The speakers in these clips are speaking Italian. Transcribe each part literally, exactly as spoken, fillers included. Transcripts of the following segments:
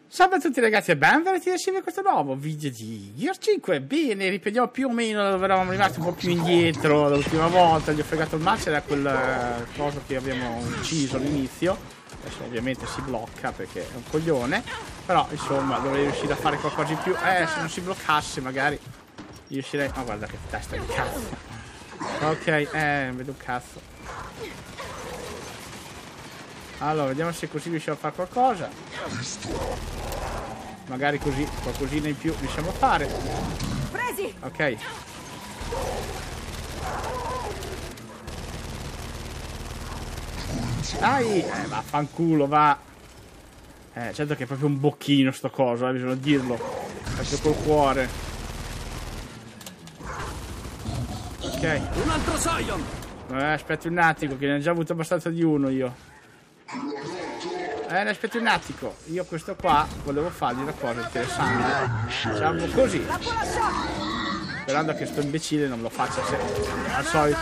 Salve a tutti ragazzi e benvenuti a questo nuovo video di Gears cinque. Bene, riprendiamo più o meno da dove eravamo rimasti, un po' più indietro l'ultima volta. Gli ho fregato il match, era quel uh, coso che abbiamo ucciso all'inizio. Adesso ovviamente si blocca perché è un coglione, però insomma dovrei riuscire a fare qualcosa in più. Eh, se non si bloccasse magari riuscirei... Ma oh, guarda che testa di cazzo. Ok, eh, vedo un cazzo. Allora, vediamo se così riusciamo a fare qualcosa. Magari così, qualcosina in più riusciamo a fare. Presi! Ok. Dai! Eh, vaffanculo, va! Eh, certo che è proprio un bocchino sto coso, eh, bisogna dirlo. Anche col cuore. Ok. Un altro Sion! Eh, aspetti un attimo, che ne ho già avuto abbastanza di uno io. Eh, ne aspetti un attimo. Io questo qua volevo fargli una cosa interessante. Facciamo così. Sperando che sto imbecille non lo faccia sempre, al solito.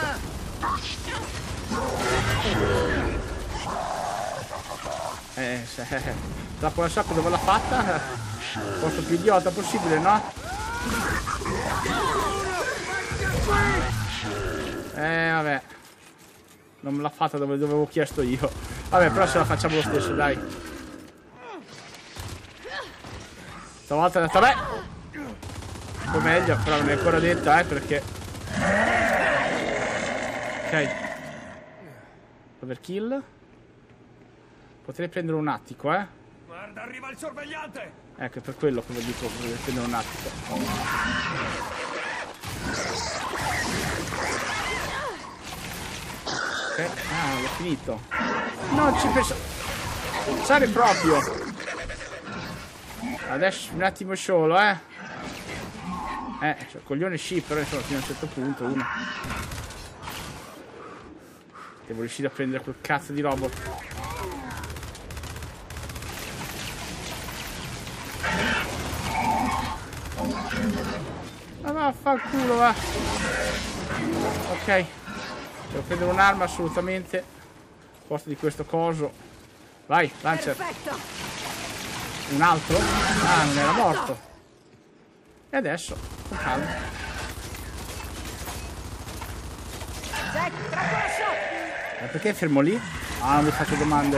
Eh, se... dopo la so dove l'ha fatta. Posto più idiota possibile, no? Eh, vabbè. Non me l'ha fatta dove dovevo chiesto io. Vabbè, però ce la facciamo lo stesso, dai. Stavolta è andata beh. Un po' meglio, però non è ancora detta, eh, perché... Ok. Overkill. Potrei prendere un attico, eh. Guarda, arriva il sorvegliante! Ecco, è per quello che vi dico, potrei prendere un attico. Ok, ah, l'ho finito. Non ci penso. Pensare proprio. Adesso un attimo solo, eh. Eh, cioè, coglione sì, però insomma fino a un certo punto uno. Devo riuscire a prendere quel cazzo di robot. Ma vaffanculo, va. Ok. Devo prendere un'arma assolutamente. Al posto di questo coso. Vai, Lancer. Perfetto. Un altro? Ah, non era morto. E adesso, con calma. Jack, trappola shot. Ma perché fermo lì? Ah, non mi faccio domande.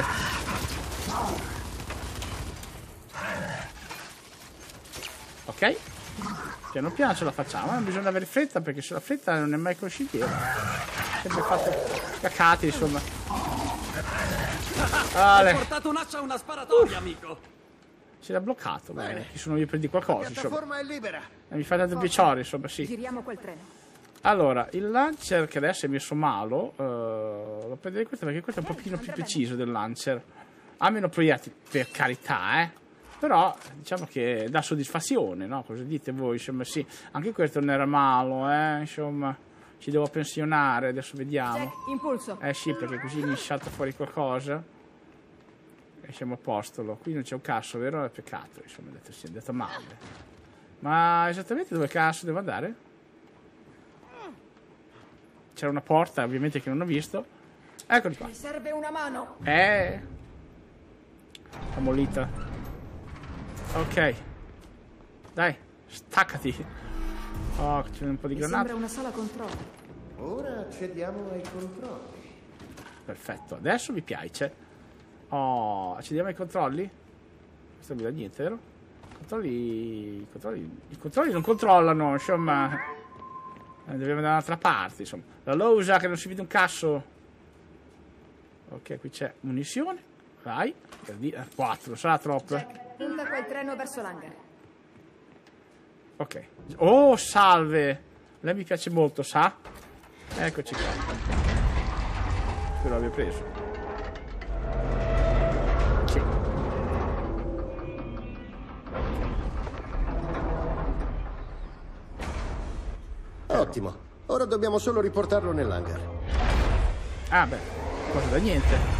Ok. Piano piano ce la facciamo. Non bisogna avere fretta, perché se la fretta non è mai conscientiera. Sempre fatto cacate, insomma. Hai portato un'ascia a una sparatoria, amico. Si era bloccato, bene. Chi sono io per di qualcosa, La insomma. piattaforma è libera. E mi fa tanto piacere, insomma, sì. Giriamo quel treno. Allora, il Lancer che adesso è messo malo, uh, lo prenderei questo perché questo è un pochino più preciso del Lancer. Ha meno proiettili, per carità, eh. Però diciamo che dà soddisfazione, no? Cosa dite voi? Insomma, sì. Anche questo non era malo, eh. Insomma, ci devo pensionare, adesso vediamo. Jack, impulso. Eh sì, perché così mi salta fuori qualcosa. E siamo a posto. Qui non c'è un cazzo, vero? È peccato, insomma, è detto, sì, è andato male. Ma esattamente dove cazzo devo andare? C'era una porta, ovviamente, che non ho visto. Eccoli qua. Mi serve una mano. Eh. La molita. Ok. Dai, staccati. Oh, c'è un po' di Mi granate. sembra una sala controlli. Ora accediamo ai controlli. Perfetto, adesso mi piace. Oh, accediamo ai controlli? Questo mi dà niente, vero? I controlli... I controlli... I controlli non controllano, insomma... Eh, dobbiamo da un'altra parte, insomma. La losa che non si vede un cazzo. Ok, qui c'è munizione. Vai. quattro, sarà troppo. Jack, punta quel treno verso l'hangar. Ok. Oh, salve. Lei mi piace molto, sa? Eccoci qua. Spero l'abbia preso. Sì. Ottimo. Ora dobbiamo solo riportarlo nell'hangar. Ah, beh. Cosa da niente.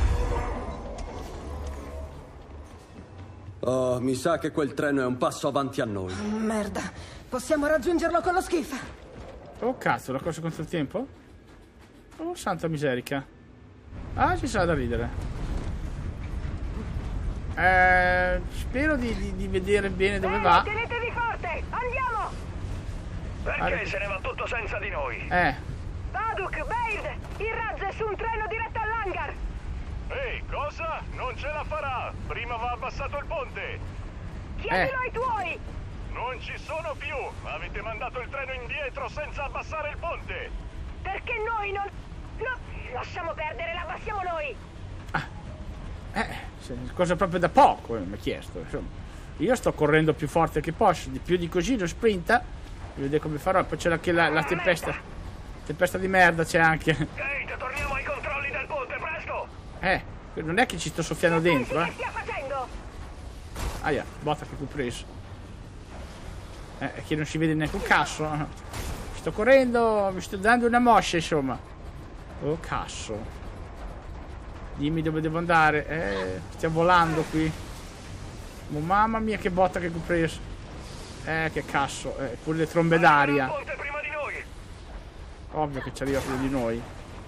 Oh, mi sa che quel treno è un passo avanti a noi. Merda. Possiamo raggiungerlo con lo skiff. Oh, cazzo, la cosa contro il tempo? Oh, santa miserica. Ah, ci sarà da ridere. Eh, spero di, di, di vedere bene dove va. Tenetevi forte, andiamo! Perché Guarda. se ne va tutto senza di noi? Eh, Baduk, Baird, il razzo è su un treno diretto all'hangar! Ehi, cosa? Non ce la farà! Prima va abbassato il ponte! Chiedilo Eh. ai tuoi! Non ci sono più! Avete mandato il treno indietro senza abbassare il ponte! Perché noi non... No, lasciamo perdere, la abbassiamo noi! eh, se- cosa proprio da poco, eh, mi ha chiesto. Insomma, io sto correndo più forte che posso, di più di così lo sprinta. Vedete come farò. Poi c'è anche la, la tempesta. Tempesta di merda c'è anche. Kate, torniamo ai controlli del ponte, presto! Eh, non è che ci sto soffiando dentro, Che eh. stia facendo? Aia, botta che ho preso. Eh, è che non si vede neanche un cazzo. Sto correndo, mi sto dando una moscia, insomma. Oh, cazzo. Dimmi dove devo andare. Eh, stiamo volando qui. Oh, mamma mia, che botta che ho preso. Eh, che cazzo. Eh, pure le trombe d'aria. Il ponte prima di noi! Ovvio che ci arriva più di noi.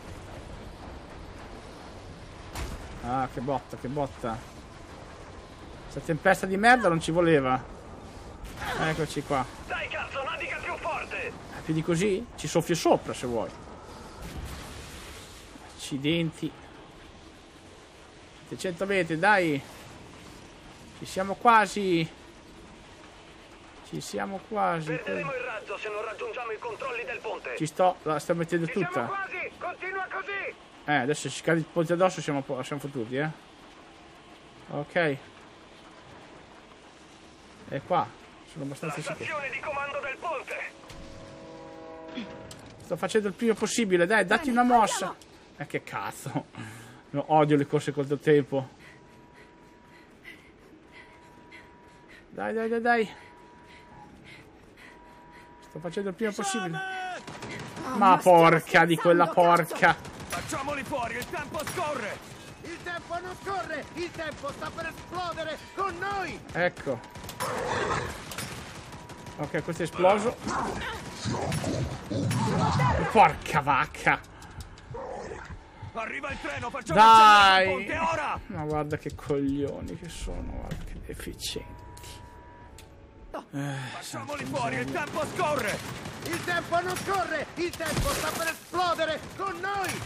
Ah, che botta, che botta. Questa tempesta di merda non ci voleva. Eccoci qua. Dai cazzo, nadica più forte! Eh, più di così? Ci soffio sopra se vuoi. Accidenti. settecento metri, dai. Ci siamo quasi. Ci siamo quasi. Perderemo il razzo se non raggiungiamo i controlli del ponte! Ci sto, la sto mettendo Ci siamo tutta. quasi! Continua così! Eh, adesso ci cade il ponte addosso, siamo, po- siamo fottuti, eh. Ok. E qua. Sono La abbastanza sicuro. stazione di comando del ponte! Sto facendo il prima possibile, dai, datti una mossa. Eh, che cazzo. No, odio le corse col tempo. Dai, dai, dai, dai. Sto facendo il prima possibile. Ma porca di quella porca. Facciamoli fuori, il tempo scorre! Il tempo non scorre! Il tempo sta per esplodere con noi! Ecco. Ok, questo è esploso. Porca vacca. Arriva il treno, facciamo accendere il Dai. ponte ora! Ma guarda che coglioni che sono, guarda che deficienti. Facciamoli fuori, il tempo scorre! Il tempo non scorre! Il tempo sta per esplodere con noi!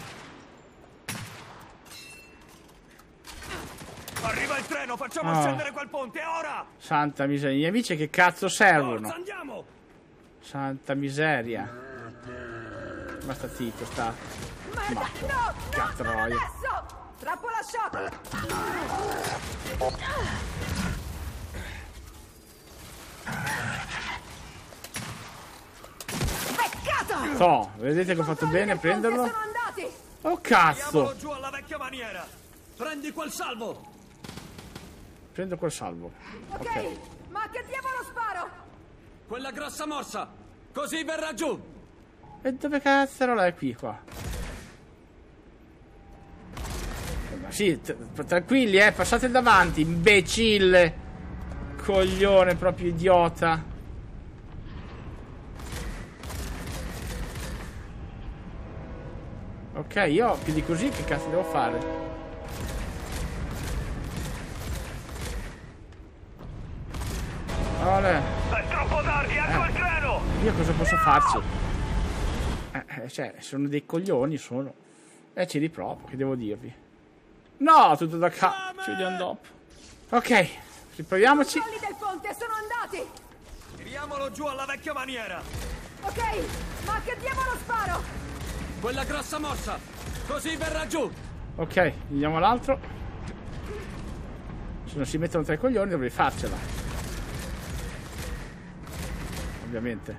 Arriva il treno, facciamo Ah. accendere quel ponte ora! Santa miseria, gli amici che cazzo servono? Forza, andiamo! Santa miseria. Basta Tito, sta. Merda! Ma No! porca No, non troia. adesso! Trappola shock! Peccato! So, vedete che ho fatto bene a prenderlo? Sono andati! Oh cazzo! Andiamolo giù alla vecchia maniera! Prendi quel salvo! Prendo quel salvo. Ok, ma che diavolo sparo? Quella grossa morsa! Così verrà giù! E dove cazzo è qui qua? Ma sì, t- tranquilli, eh, passate davanti, imbecille! Coglione, proprio idiota. Ok, io più di così che cazzo devo fare? Olè, È troppo tardi, ecco il treno! io cosa posso farci? Eh, eh, cioè, sono dei coglioni, sono. E ci riprovo, che devo dirvi? No, tutto da capo, ci vediamo dopo. Ok, riproviamoci. I controlli del ponte sono andati! Tiriamolo giù alla vecchia maniera! Ok, ma che diavolo sparo? Quella grossa morsa! Così verrà giù! Ok, vediamo l'altro. Se non si mettono tra i coglioni dovrei farcela. Ovviamente.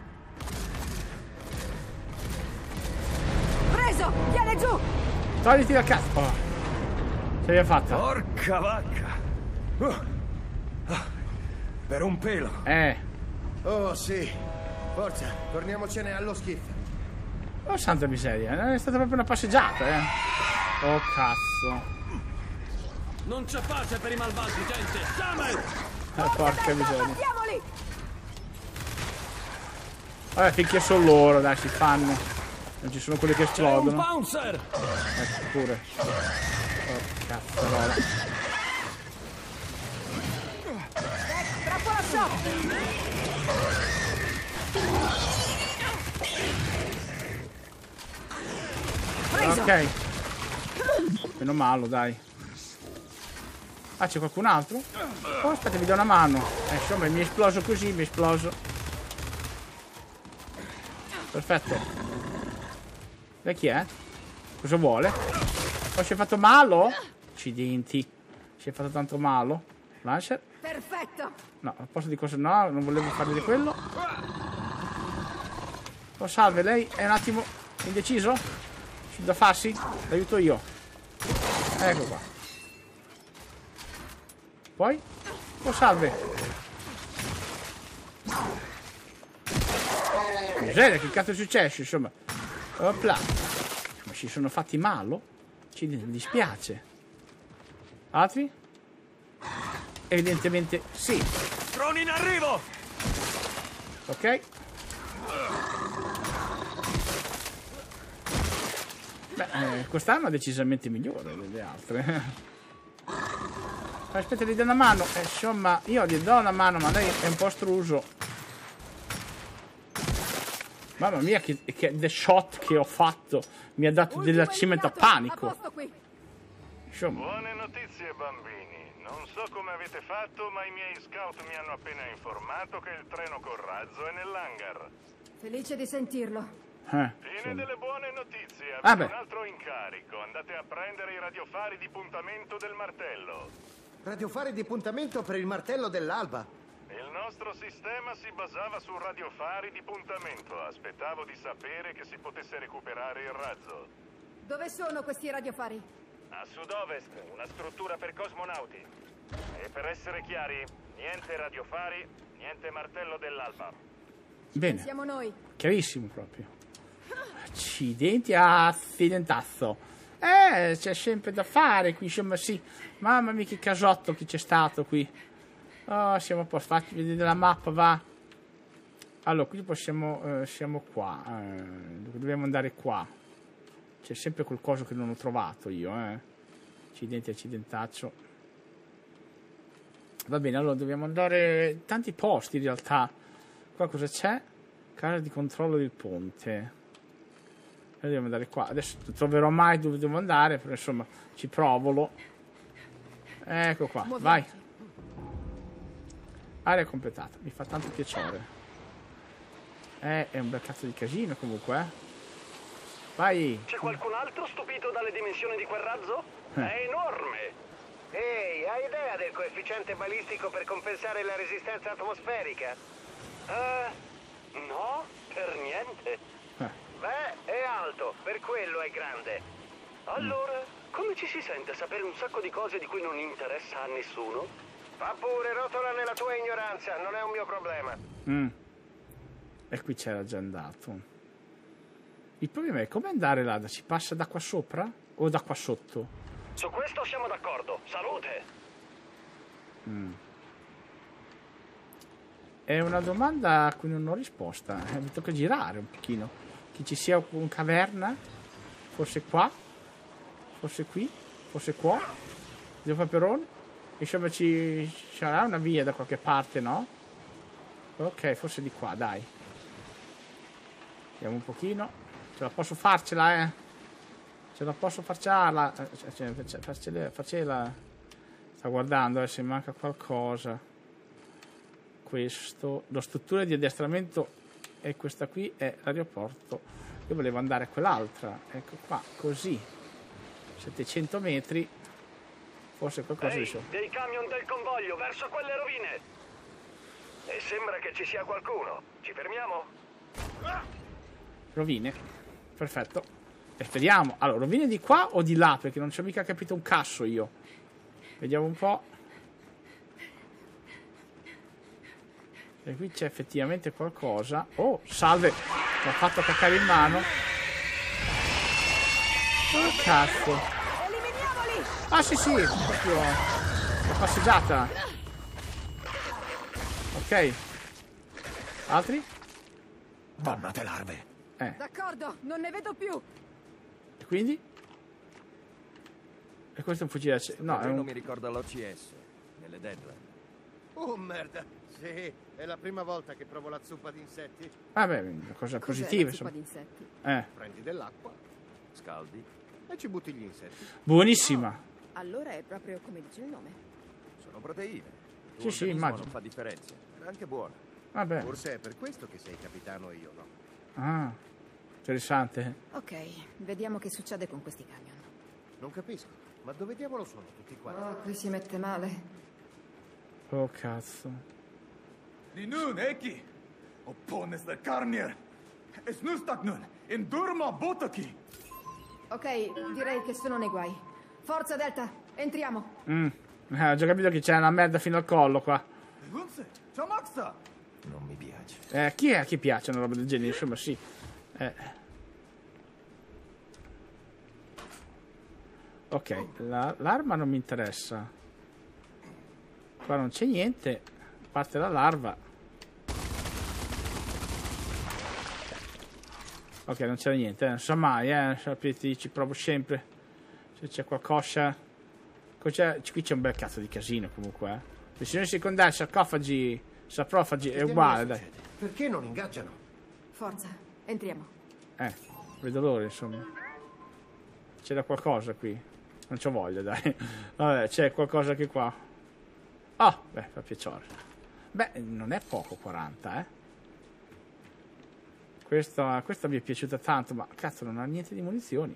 Preso! Viene giù! Togliti da cazzo. Oh. Ce l'abbiamo fatta. Porca vacca! Uh. Ah. Per un pelo! Eh. Oh sì. Forza, torniamocene allo skiff. Oh, santa miseria. È stata proprio una passeggiata, eh. Oh, cazzo. Non c'è pace per i malvagi, gente! Samuel! Eh, porca miseria. Battiamoli! Vabbè, finché sono loro, dai, si fanno. Non ci sono quelli che C'è un esplodono. bouncer! Ecco pure. Oh, cazzarola. Preso. Ok. Meno male, dai. Ah, c'è qualcun altro? Oh, aspetta, mi dà una mano. Eh, insomma, mi è esploso così, mi è esploso. Perfetto. Lei chi è? Cosa vuole? Oh, si è fatto malo? Accidenti. Si è fatto tanto malo. Lancia. Perfetto. No, al posto di cosa no, non volevo fargli di quello. Oh, salve, lei è un attimo indeciso? C'è da farsi? L'aiuto io. Ecco qua. Poi? Oh, salve. Miseria, che cazzo è successo, insomma. Opla. Ma si sono fatti malo? Ci dispiace. Altri? Evidentemente sì. Droni in arrivo! Ok. Beh, eh, quest'arma è decisamente migliore delle altre. Aspetta, gli do una mano. Eh, insomma, io gli do una mano, ma lei è un po' struso. Mamma mia, che, che the shot che ho fatto mi ha dato dell'accimento a panico. A posto qui. Insomma, Buone notizie, bambini. Non so come avete fatto, ma i miei scout mi hanno appena informato che il treno col razzo è nell'hangar. Felice di sentirlo. eh, Fine insomma. delle buone notizie. Ah, Avete beh. un altro incarico. Andate a prendere i radiofari di puntamento del martello. Radiofari di puntamento per il martello dell'alba. Il nostro sistema si basava su radiofari di puntamento. Aspettavo di sapere che si potesse recuperare il razzo. Dove sono questi radiofari? A sud-ovest, una struttura per cosmonauti. E per essere chiari, niente radiofari, niente martello dell'alba. Bene, Siamo noi. chiarissimo proprio. Accidenti, accidentazzo. Eh, c'è sempre da fare qui, insomma, sì. Mamma mia, che casotto che c'è stato qui. Oh, siamo a posto, fatti vedere la mappa, va. Allora, qui possiamo, eh, siamo qua. Eh, dobbiamo andare qua. C'è sempre qualcosa che non ho trovato io, eh. Accidenti, accidentaccio. Va bene, allora dobbiamo andare tanti posti in realtà. Qua cosa c'è? Casa di controllo del ponte. E dobbiamo andare qua. Adesso non troverò mai dove devo andare, però insomma ci provolo. Ecco qua, vai. Area completata, mi fa tanto piacere. Eh, è un bel cazzo di casino comunque, eh. Vai. C'è qualcun altro stupito dalle dimensioni di quel razzo? Eh. È enorme! Ehi, hai idea del coefficiente balistico per compensare la resistenza atmosferica? Eh, no, per niente. Eh. Beh, è alto, per quello è grande. Allora, come ci si sente a sapere un sacco di cose di cui non interessa a nessuno? Fa pure, rotola nella tua ignoranza, non è un mio problema. Mm. E qui c'era già andato. Il problema è come andare là? Si passa da qua sopra o da qua sotto? Su questo siamo d'accordo. Salute! Mm. È una domanda a cui non ho risposta. Eh, mi tocca girare un pochino. Che ci sia un caverna? Forse qua? Forse qui? Forse qua? Zio Paperone? Insomma ci sarà una via da qualche parte, no? Ok, forse di qua, dai. Vediamo un pochino. Ce la posso farcela, eh? Ce la posso farcela. Cioè, farcela, farcela. Sta guardando, eh, se manca qualcosa. Questo. La struttura di addestramento è questa qui, è l'aeroporto. Io volevo andare a quell'altra. Ecco qua, così. settecento metri. Forse qualcosa di Ehi, sopra. dei camion del convoglio verso quelle rovine! E sembra che ci sia qualcuno. Ci fermiamo? Rovine. Perfetto. E speriamo. Allora, rovine di qua o di là? Perché non ci ho mica capito un cazzo io. Vediamo un po'. E qui c'è effettivamente qualcosa. Oh, salve. Mi ha fatto caccare in mano. Oh, cazzo. Eliminiamoli! Ah, sì, sì. Proprio la passeggiata. Ok. Altri? Dannate larve. Eh. D'accordo, non ne vedo più. E quindi? E questo è un fucile. No, è Non un... mi ricorda l'O C S nelle deadline. Oh merda. Sì, è la prima volta che provo la zuppa di insetti. Vabbè, una cosa Cos'è positiva, la zuppa insomma. di insetti? Eh, Prendi dell'acqua, scaldi e ci butti gli insetti. buonissima. Allora è proprio come dice il nome. Sono proteine. Il Sì, tuo sì, organismo immagino. non fa differenza. È anche buona. Vabbè. Forse è per questo che sei capitano e io no. Ah, interessante. Ok, vediamo che succede con questi camion. Non capisco. Ma dove diavolo sono tutti quanti? Oh, qui si mette male. Oh, cazzo. Die nun, Eki. Oppones de Carnier. Es nustak nun. In Durma Botaki. Ok, direi che sono nei guai. Forza Delta, entriamo. Mm. Eh, ho già capito che c'è una merda fino al collo qua. Hunse. Chamaxa. Non mi piace. Eh, chi è a chi piace una roba del genere? Insomma, sì. Eh. Ok, la- l'arma non mi interessa. Qua non c'è niente. A parte la larva. Ok, non c'era niente, eh. Non so mai, eh. Sapete, ci provo sempre. Se c'è qualcosa. Cos'è? Qui c'è un bel cazzo di casino comunque, eh. Missioni secondarie, sarcofagi, saprofagi, è Che uguale, cosa dai. succede? Perché non ingaggiano? Forza, entriamo. Eh, vedo l'ora, insomma. C'era qualcosa qui. Non c'ho voglia, dai. Vabbè, c'è qualcosa anche qua. Ah, beh, fa piacere. Beh, non è poco quaranta, eh. Questa, questa mi è piaciuta tanto, ma cazzo, non ha niente di munizioni.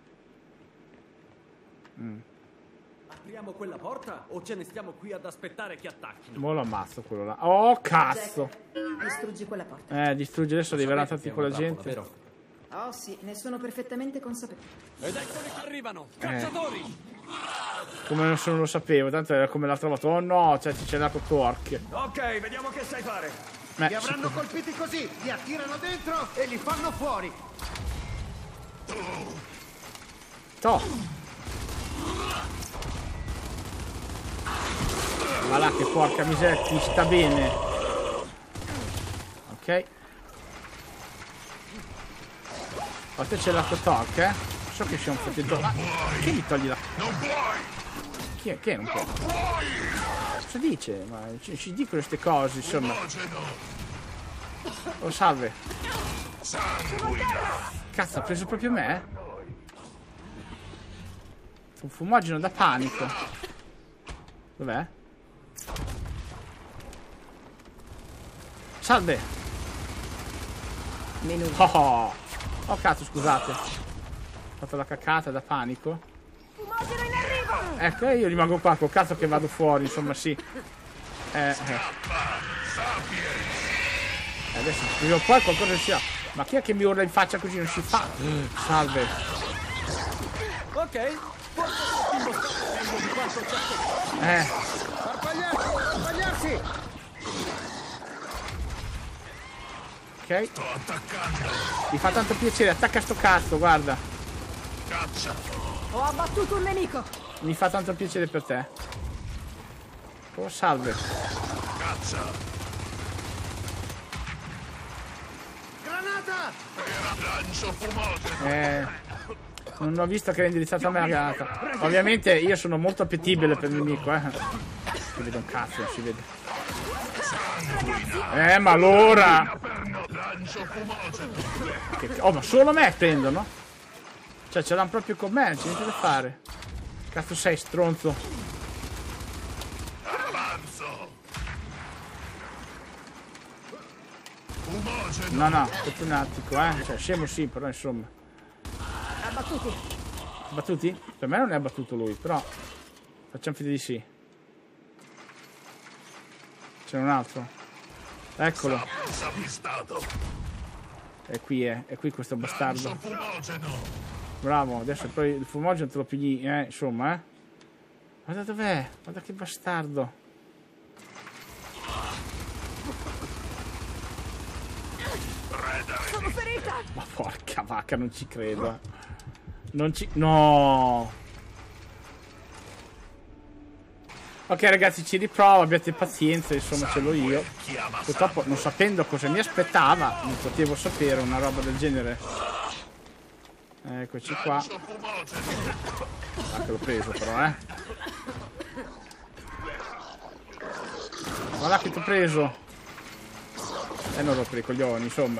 Mm. Apriamo quella porta o ce ne stiamo qui ad aspettare che attacchino? Mo lo ammazzo quello là. Oh, cazzo! Jack, distruggi quella porta. Eh, distrugge adesso, arriverà Sapete tanti che è con la una trappola, gente. vero? Oh sì, ne sono perfettamente consapevole. Ed eccoli che arrivano! Cacciatori! Come non se non lo sapevo, tanto era come l'ha trovato. Oh no, cioè c'è dato torque. Ok, vediamo che sai fare. Beh, Li avranno colpiti così, li attirano dentro e li fanno fuori. To. Ma là che porca miseria, ti sta bene. Ok. A te c'è la torque, eh? So che c'è un fottetto. Ma che mi togli la... Chi è? Che è? Non può? Cosa dice? Ma ci, ci dicono queste cose, insomma. Oh, salve. Cazzo, ha preso proprio me? Un fumogeno da panico. Dov'è? Salve. Menu. Oh, oh. Oh cazzo, scusate. Ho fatto la cacata da panico. Fumogeno in arrivo! Ecco, io rimango qua col cazzo che vado fuori, insomma, sì. Eh, eh. Adesso prima o poi qualcosa sia. Ma chi è che mi urla in faccia così? Non si fa. Salve. Ok, forse meglio di quanto ci aspettavo. Eh, Farfagliarsi, farfagliarsi! ok. Mi fa tanto piacere, attacca sto cazzo, guarda. Ho abbattuto un nemico. Mi fa tanto piacere per te. Oh, salve. Granata! Eh, non ho visto che era indirizzata a me la granata. Ovviamente io sono molto appetibile per il nemico, eh. Si vede un cazzo, non si vede. Eh, ma allora! Che- oh, ma solo me prendono? Cioè, ce l'hanno proprio con me, non c'è niente da fare. Cazzo sei, stronzo. No, no, è un attimo, eh. Cioè, scemo sì, però insomma. Abbattuti. Battuti? Per me non è abbattuto lui, però facciamo finta di sì. C'è un altro. Eccolo. E qui è, è qui questo bastardo. Bravo, adesso poi il fumogeno te lo pigli, eh, insomma, eh. Guarda dov'è? Guarda che bastardo. Sono ferita! Ma porca vacca, non ci credo. Non ci... No! Ok ragazzi, ci riprovo, abbiate pazienza, insomma ce l'ho io. Purtroppo non sapendo cosa mi aspettava, non potevo sapere una roba del genere. Eccoci qua. Ah, che l'ho preso però, eh. Guarda che ti ho preso. E non rompere i coglioni, insomma.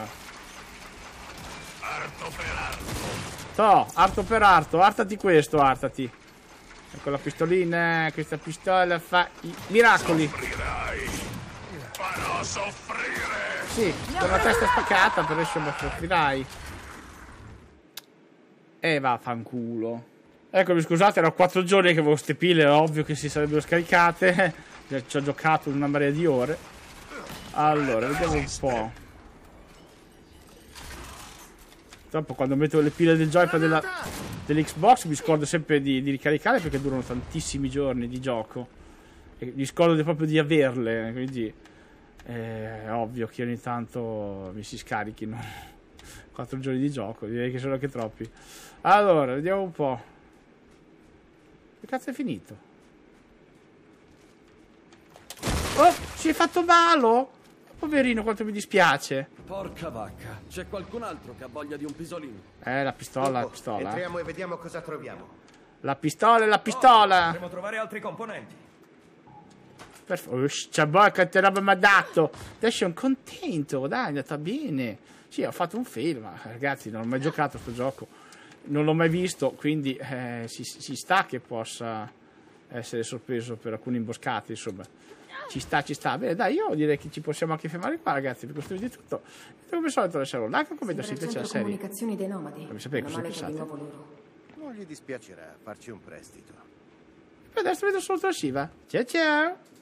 Arto per arto. To, arto per arto, artati questo, artati. Ecco la pistolina, questa pistola fa i miracoli. Soffrirai. Farò soffrire. Sì, con la testa spaccata, però insomma soffrirai. E va, fanculo. Eccomi, scusate, erano quattro giorni che avevo ste pile, è ovvio che si sarebbero scaricate. Ci ho giocato una marea di ore. Allora, vediamo un po'. Dopo quando metto le pile del joypad della, dell'Xbox mi scordo sempre di, di ricaricare perché durano tantissimi giorni di gioco. E mi scordo proprio di averle, quindi è ovvio che ogni tanto mi si scarichino quattro giorni di gioco, direi che sono anche troppi. Allora, vediamo un po'. Che cazzo è finito? Oh, si è fatto malo? Poverino, quanto mi dispiace. Porca vacca, c'è qualcun altro che ha voglia di un pisolino? Eh, la pistola, la Oh, pistola. entriamo e vediamo cosa troviamo. La pistola, la pistola. Potremmo trovare altri componenti. Perfetto. Boh, quante roba mi ha dato. Adesso sono contento, dai, è andata bene. Sì, ho fatto un fail, ma ragazzi, non ho mai giocato a sto gioco. Non l'ho mai visto, quindi eh, si, si sta che possa essere sorpreso per alcune imboscate, insomma. Ci sta, ci sta. Bene, dai, io direi che ci possiamo anche fermare qua, ragazzi, per questo video è tutto. E come al solito lasciare un like, un commento se vi piace la serie. Comunicazioni dei nomadi. Fammi sapere Meno cosa male che pensate. di nuovo loro. Non gli dispiacerà farci un prestito. Per adesso vedo solo Shiva. Ciao ciao!